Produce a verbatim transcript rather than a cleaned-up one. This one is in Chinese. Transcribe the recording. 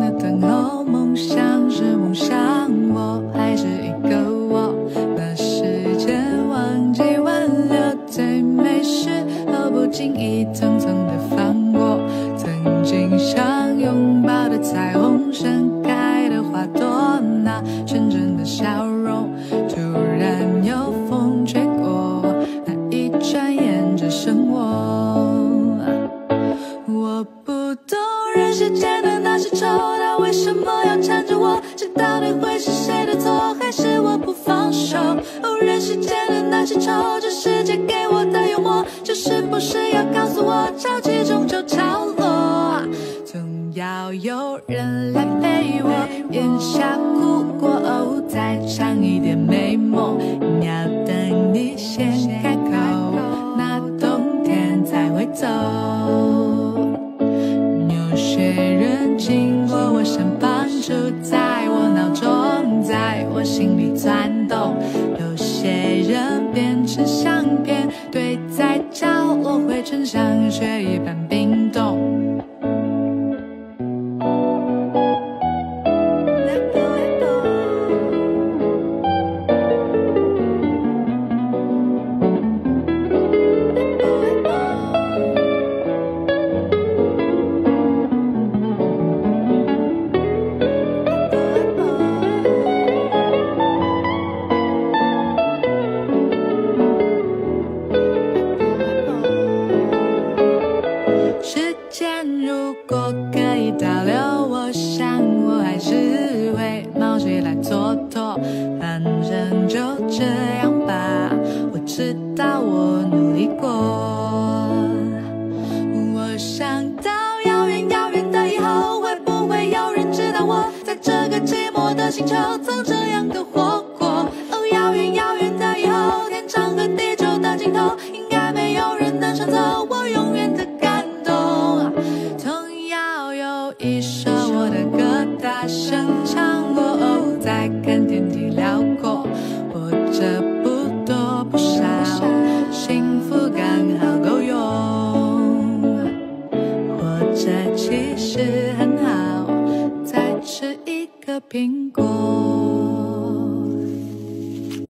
的等候，梦想是梦想，我还是一个我，把时间忘记挽留最美时候，不经意匆匆的放过，曾经想拥抱的彩虹，盛开的花朵，那纯真的笑容，突然有风吹过，那一转眼只剩我。我不懂人世间的那些愁，它为什么要缠着我？这到底会是谁的错，还是我不放手？哦，人世间的那些愁，这世界给我的幽默，就是不是要告诉我，潮起终究潮落，总要有人来陪我，咽下苦果，哦，再尝一点美梦，要等你先开口，那冬天才会走。有些人经过我身旁，住在我脑中，在我心里钻动，有些人变成相片，堆在角落，灰尘像雪一般冰冻。反正就这样吧，我知道我努力过。我想到遥远遥远的以后，会不会有人知道我在这个寂寞的星球曾这样的活过？哦，遥远遥远的以后，天长和地久的尽头，应该没有人能抢走我永远的感动。总要有一首我的歌大声唱过，哦，再看天地辽阔，活着不多不少，幸福刚好够用，活着其实很好，再吃一个苹果。